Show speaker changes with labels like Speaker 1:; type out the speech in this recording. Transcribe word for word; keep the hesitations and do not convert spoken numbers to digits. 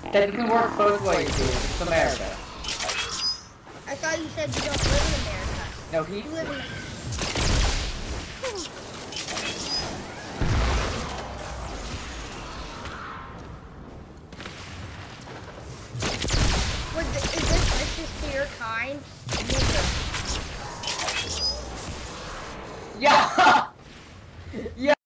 Speaker 1: That can work both ways, dude. It's America.
Speaker 2: I thought you said you don't live in America.
Speaker 1: No, he.
Speaker 2: You live in... Would the, is this vicious to your kind?
Speaker 1: Yeah! Yeah!